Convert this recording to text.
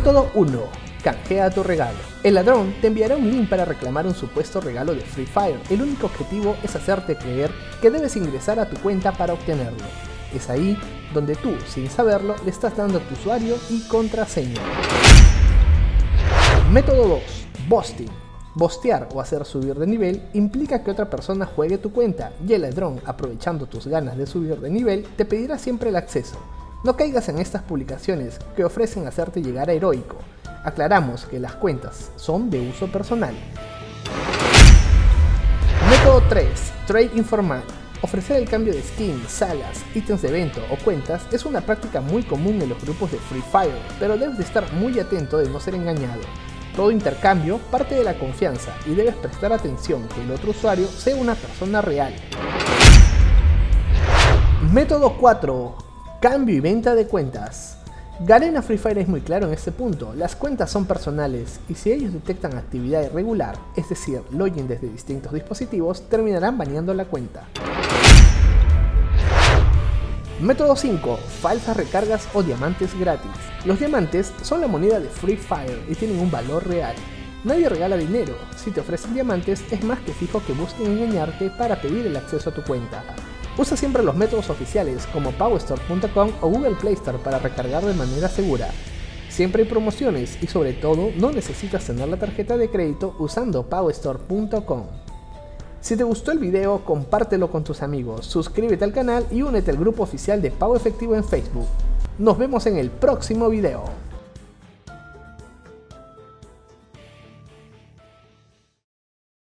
Método 1. Canjea tu regalo. El ladrón te enviará un link para reclamar un supuesto regalo de Free Fire. El único objetivo es hacerte creer que debes ingresar a tu cuenta para obtenerlo. Es ahí donde tú, sin saberlo, le estás dando tu usuario y contraseña. Método 2. Boosting. Bostear o hacer subir de nivel implica que otra persona juegue tu cuenta y el ladrón, aprovechando tus ganas de subir de nivel, te pedirá siempre el acceso. No caigas en estas publicaciones que ofrecen hacerte llegar a heroico. Aclaramos que las cuentas son de uso personal. Método 3. Trade informal. Ofrecer el cambio de skins, salas, ítems de evento o cuentas es una práctica muy común en los grupos de Free Fire, pero debes de estar muy atento de no ser engañado. Todo intercambio parte de la confianza y debes prestar atención que el otro usuario sea una persona real. Método 4. Cambio y venta de cuentas. Garena Free Fire es muy claro en este punto. Las cuentas son personales y si ellos detectan actividad irregular, es decir, login desde distintos dispositivos, terminarán baneando la cuenta. Método 5. Falsas recargas o diamantes gratis. Los diamantes son la moneda de Free Fire y tienen un valor real. Nadie regala dinero. Si te ofrecen diamantes, es más que fijo que busquen engañarte para pedir el acceso a tu cuenta. Usa siempre los métodos oficiales como PowerStore.com o Google Play Store para recargar de manera segura. Siempre hay promociones y sobre todo no necesitas tener la tarjeta de crédito usando PowerStore.com. Si te gustó el video, compártelo con tus amigos, suscríbete al canal y únete al grupo oficial de Pau Efectivo en Facebook. Nos vemos en el próximo video.